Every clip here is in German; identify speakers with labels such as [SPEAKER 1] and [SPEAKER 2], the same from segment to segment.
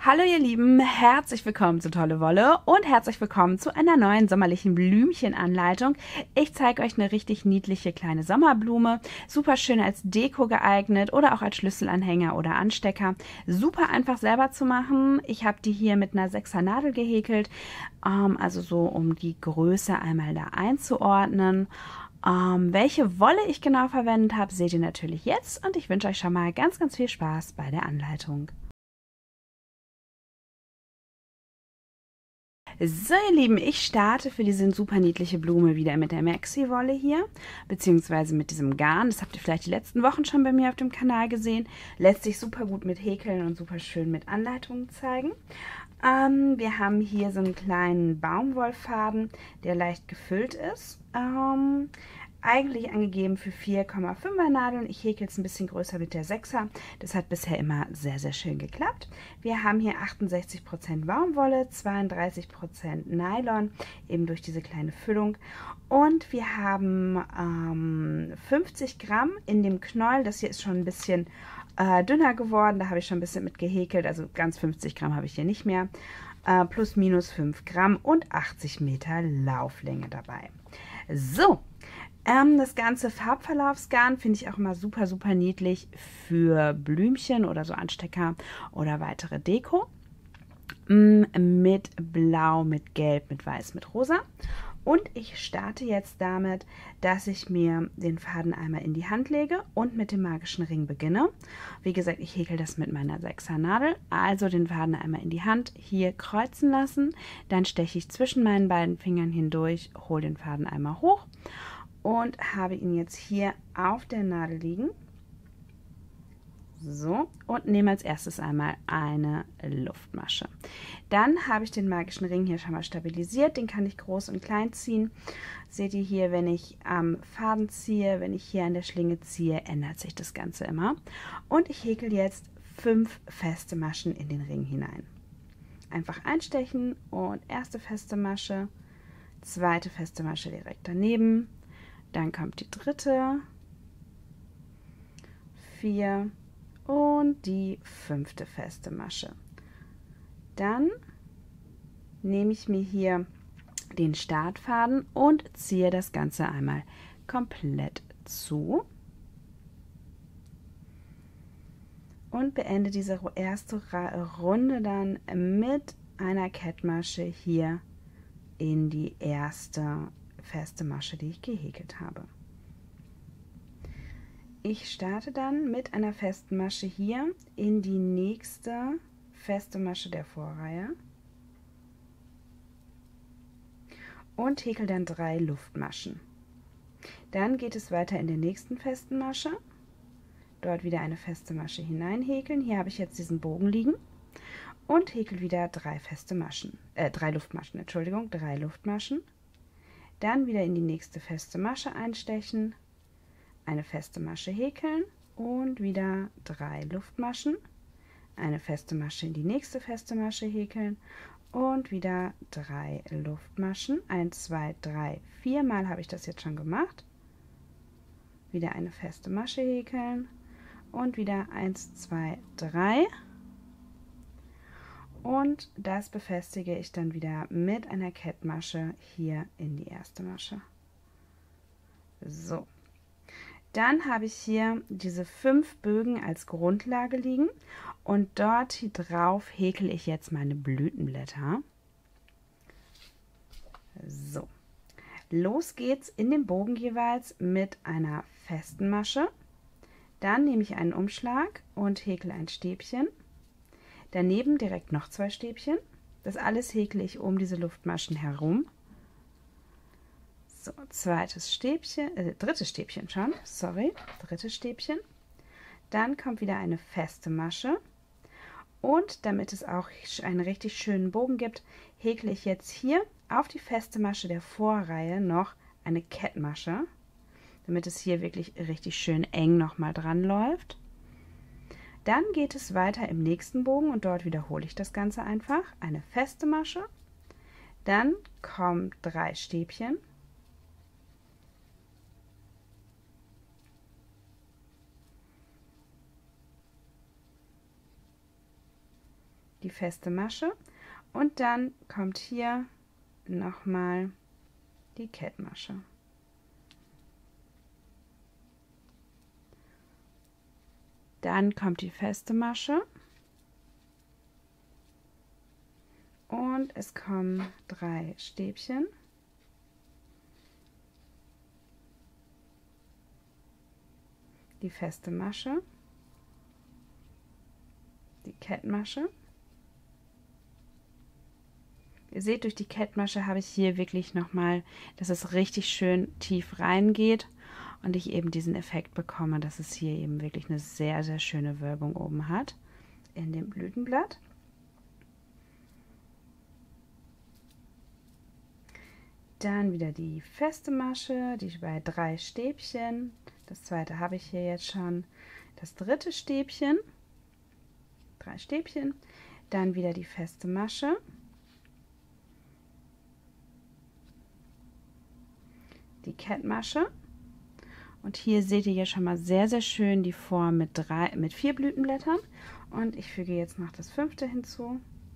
[SPEAKER 1] Hallo ihr Lieben, herzlich willkommen zu Tolle Wolle und herzlich willkommen zu einer neuen sommerlichen Blümchenanleitung. Ich zeige euch eine richtig niedliche kleine Sommerblume, super schön als Deko geeignet oder auch als Schlüsselanhänger oder Anstecker. Super einfach selber zu machen. Ich habe die hier mit einer 6er Nadel gehäkelt, also so um die Größe einmal da einzuordnen. Welche Wolle ich genau verwendet habe, seht ihr natürlich jetzt und ich wünsche euch schon mal ganz, ganz viel Spaß bei der Anleitung. So ihr Lieben, ich starte für diese super niedliche Blume wieder mit der Maxi-Wolle hier, beziehungsweise mit diesem Garn. Das habt ihr vielleicht die letzten Wochen schon bei mir auf dem Kanal gesehen. Lässt sich super gut mit häkeln und super schön mit Anleitungen zeigen. Wir haben hier so einen kleinen Baumwollfaden, der leicht gefüllt ist. Eigentlich angegeben für 4,5er Nadeln. Ich häkel es ein bisschen größer mit der 6er. Das hat bisher immer sehr, sehr schön geklappt. Wir haben hier 68% Baumwolle, 32% Nylon, eben durch diese kleine Füllung. Und wir haben 50 Gramm in dem Knäuel. Das hier ist schon ein bisschen dünner geworden. Da habe ich schon ein bisschen mit gehäkelt. Also ganz 50 Gramm habe ich hier nicht mehr. Plus minus 5 Gramm und 80 Meter Lauflänge dabei. So. Das ganze Farbverlaufsgarn finde ich auch immer super, super niedlich für Blümchen oder so Anstecker oder weitere Deko. Mit Blau, mit Gelb, mit Weiß, mit Rosa. Und ich starte jetzt damit, dass ich mir den Faden einmal in die Hand lege und mit dem magischen Ring beginne. Wie gesagt, ich häkel das mit meiner 6er Nadel. Also den Faden einmal in die Hand, hier kreuzen lassen. Dann steche ich zwischen meinen beiden Fingern hindurch, hole den Faden einmal hoch und habe ihn jetzt hier auf der Nadel liegen. So, und nehme als erstes einmal eine Luftmasche. Dann habe ich den magischen Ring hier schon mal stabilisiert. Den kann ich groß und klein ziehen. Seht ihr hier, wenn ich am Faden ziehe, wenn ich hier an der Schlinge ziehe, ändert sich das Ganze immer. Und ich häkel jetzt 5 feste Maschen in den Ring hinein. Einfach einstechen und erste feste Masche, zweite feste Masche direkt daneben. Dann kommt die dritte, 4 und die 5. feste Masche. Dann nehme ich mir hier den Startfaden und ziehe das Ganze einmal komplett zu und beende diese erste Runde dann mit einer Kettmasche hier in die erste feste Masche, die ich gehäkelt habe. Ich starte dann mit einer festen Masche hier in die nächste feste Masche der Vorreihe und häkel dann 3 Luftmaschen. Dann geht es weiter in der nächsten festen Masche. Dort wieder eine feste Masche hineinhäkeln. Hier habe ich jetzt diesen Bogen liegen und häkel wieder 3 Luftmaschen, Entschuldigung, 3 Luftmaschen. Dann wieder in die nächste feste Masche einstechen, eine feste Masche häkeln und wieder 3 Luftmaschen, eine feste Masche in die nächste feste Masche häkeln und wieder 3 Luftmaschen. 1, 2, 3, 4 Mal habe ich das jetzt schon gemacht. Wieder eine feste Masche häkeln und wieder 1, 2, 3. Und das befestige ich dann wieder mit einer Kettmasche hier in die erste Masche. So, dann habe ich hier diese 5 Bögen als Grundlage liegen und dort hier drauf häkle ich jetzt meine Blütenblätter. So, los geht's in dem Bogen jeweils mit einer festen Masche. Dann nehme ich einen Umschlag und häkle ein Stäbchen. Daneben direkt noch 2 Stäbchen. Das alles häkle ich um diese Luftmaschen herum. So, drittes Stäbchen schon, sorry, drittes Stäbchen. Dann kommt wieder eine feste Masche. Und damit es auch einen richtig schönen Bogen gibt, häkle ich jetzt hier auf die feste Masche der Vorreihe noch eine Kettmasche, damit es hier wirklich richtig schön eng nochmal dran läuft. Dann geht es weiter im nächsten Bogen und dort wiederhole ich das Ganze einfach. Eine feste Masche, dann kommen 3 Stäbchen, die feste Masche und dann kommt hier nochmal die Kettmasche. Dann kommt die feste Masche und es kommen 3 Stäbchen. Die feste Masche, die Kettmasche. Ihr seht, durch die Kettmasche habe ich hier wirklich nochmal, dass es richtig schön tief reingeht und ich eben diesen Effekt bekomme, dass es hier eben wirklich eine sehr, sehr schöne Wölbung oben hat in dem Blütenblatt. Dann wieder die feste Masche, die bei 3 Stäbchen. Das zweite habe ich hier jetzt schon. Das dritte Stäbchen, 3 Stäbchen. Dann wieder die feste Masche. Die Kettmasche. Und hier seht ihr ja schon mal sehr, sehr schön die Form mit 4 Blütenblättern. Und ich füge jetzt noch das 5. hinzu.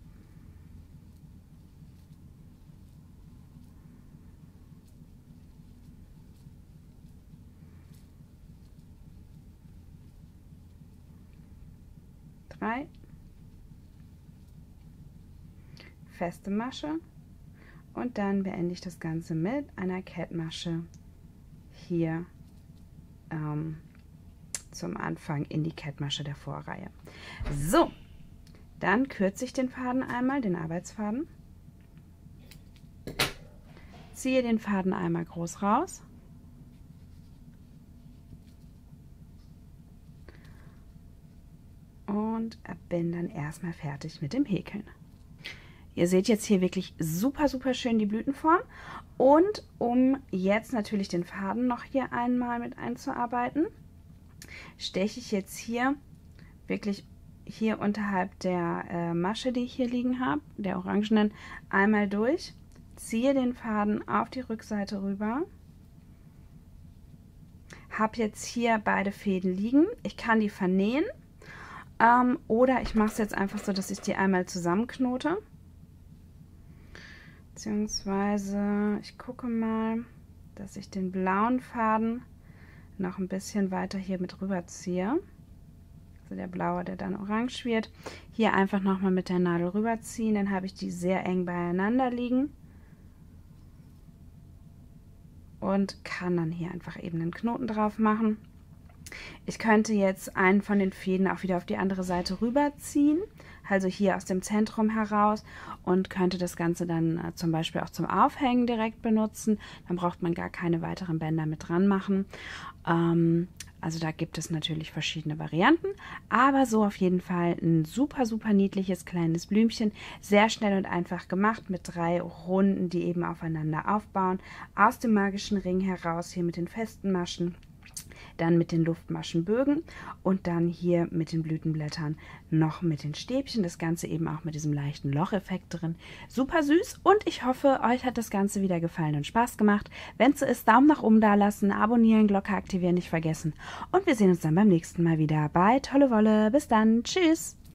[SPEAKER 1] Feste Masche und dann beende ich das Ganze mit einer Kettmasche hier zum Anfang in die Kettmasche der Vorreihe. So, dann kürze ich den Faden einmal, den Arbeitsfaden, ziehe den Faden einmal groß raus und bin dann erstmal fertig mit dem Häkeln. Ihr seht jetzt hier wirklich super, super schön die Blütenform. Und um jetzt natürlich den Faden noch hier einmal mit einzuarbeiten, steche ich jetzt hier wirklich hier unterhalb der Masche, die ich hier liegen habe, der orangenen, einmal durch, ziehe den Faden auf die Rückseite rüber, habe jetzt hier beide Fäden liegen. Ich kann die vernähen oder ich mache es jetzt einfach so, dass ich die einmal zusammenknote. Beziehungsweise, ich gucke mal, dass ich den blauen Faden noch ein bisschen weiter hier mit rüber ziehe. Also der blaue, der dann orange wird. Hier einfach nochmal mit der Nadel rüberziehen, dann habe ich die sehr eng beieinander liegen. Und kann dann hier einfach eben einen Knoten drauf machen. Ich könnte jetzt einen von den Fäden auch wieder auf die andere Seite rüberziehen, also hier aus dem Zentrum heraus, und könnte das Ganze dann zum Beispiel auch zum Aufhängen direkt benutzen. Dann braucht man gar keine weiteren Bänder mit dran machen. Also da gibt es natürlich verschiedene Varianten, aber so auf jeden Fall ein super, super niedliches kleines Blümchen. Sehr schnell und einfach gemacht mit 3 Runden, die eben aufeinander aufbauen. Aus dem magischen Ring heraus, hier mit den festen Maschen. Dann mit den Luftmaschenbögen und dann hier mit den Blütenblättern noch mit den Stäbchen. Das Ganze eben auch mit diesem leichten Locheffekt drin. Super süß und ich hoffe, euch hat das Ganze wieder gefallen und Spaß gemacht. Wenn es so ist, Daumen nach oben da lassen, abonnieren, Glocke aktivieren nicht vergessen. Und wir sehen uns dann beim nächsten Mal wieder bei Tolle Wolle. Bis dann. Tschüss.